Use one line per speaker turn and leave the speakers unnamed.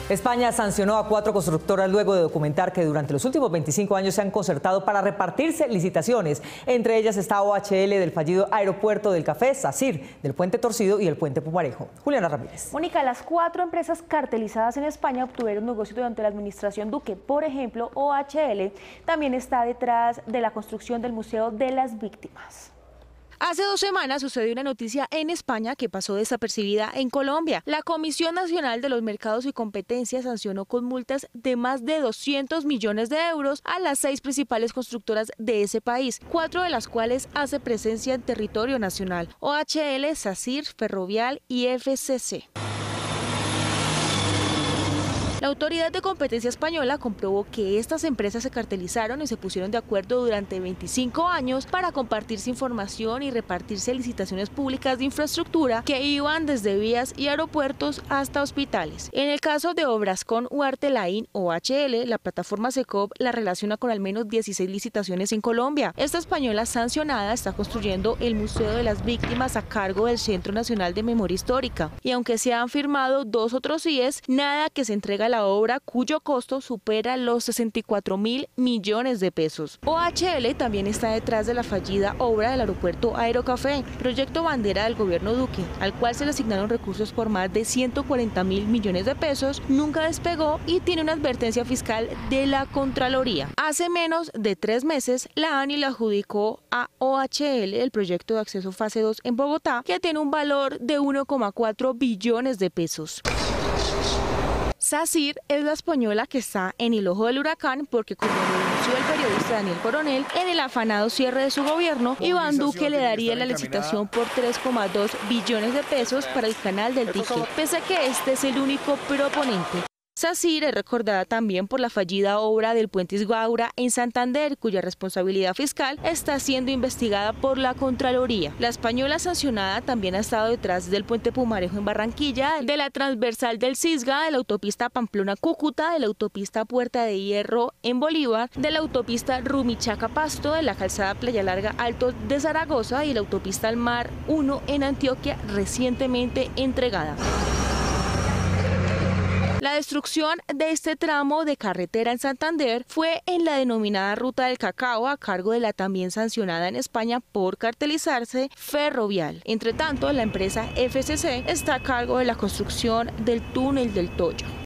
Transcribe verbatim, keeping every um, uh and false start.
España sancionó a cuatro constructoras luego de documentar que durante los últimos veinticinco años se han concertado para repartirse licitaciones. Entre ellas está O H L del fallido Aeropuerto del Café, SACIR del Puente Torcido y el Puente Pumarejo. Juliana Ramírez.
Mónica, las cuatro empresas cartelizadas en España obtuvieron negocios durante la administración Duque. Por ejemplo, O H L también está detrás de la construcción del Museo de las Víctimas.
Hace dos semanas sucedió una noticia en España que pasó desapercibida en Colombia. La Comisión Nacional de los Mercados y Competencia sancionó con multas de más de doscientos millones de euros a las seis principales constructoras de ese país, cuatro de las cuales hace presencia en territorio nacional: O H L, SACIR, Ferrovial y F C C. La Autoridad de Competencia Española comprobó que estas empresas se cartelizaron y se pusieron de acuerdo durante veinticinco años para compartirse información y repartirse licitaciones públicas de infraestructura que iban desde vías y aeropuertos hasta hospitales. En el caso de Obrascón Huarte Laín, O H L, la plataforma SECOP la relaciona con al menos dieciséis licitaciones en Colombia. Esta española sancionada está construyendo el Museo de las Víctimas a cargo del Centro Nacional de Memoria Histórica. Y aunque se han firmado dos otros C I Es, nada que se entrega a la obra cuyo costo supera los sesenta y cuatro mil millones de pesos. O H L también está detrás de la fallida obra del aeropuerto Aerocafé, proyecto bandera del gobierno Duque, al cual se le asignaron recursos por más de ciento cuarenta mil millones de pesos, nunca despegó y tiene una advertencia fiscal de la Contraloría. Hace menos de tres meses, la ANI le adjudicó a O H L el proyecto de acceso fase dos en Bogotá, que tiene un valor de uno coma cuatro billones de pesos. SACIR es la española que está en el ojo del huracán porque, como lo denunció el periodista Daniel Coronel, en el afanado cierre de su gobierno, Iván Duque le daría la licitación por tres coma dos billones de pesos para el canal del dique, pese a que este es el único proponente. SACIR es recordada también por la fallida obra del Puente Isgaura en Santander, cuya responsabilidad fiscal está siendo investigada por la Contraloría. La española sancionada también ha estado detrás del Puente Pumarejo en Barranquilla, de la transversal del Cisga, de la autopista Pamplona-Cúcuta, de la autopista Puerta de Hierro en Bolívar, de la autopista Rumichaca-Pasto, de la calzada Playa Larga Alto de Zaragoza y la autopista Al Mar uno en Antioquia, recientemente entregada. La destrucción de este tramo de carretera en Santander fue en la denominada Ruta del Cacao, a cargo de la también sancionada en España por cartelizarse Ferrovial. Entre tanto, la empresa F C C está a cargo de la construcción del túnel del Toyo.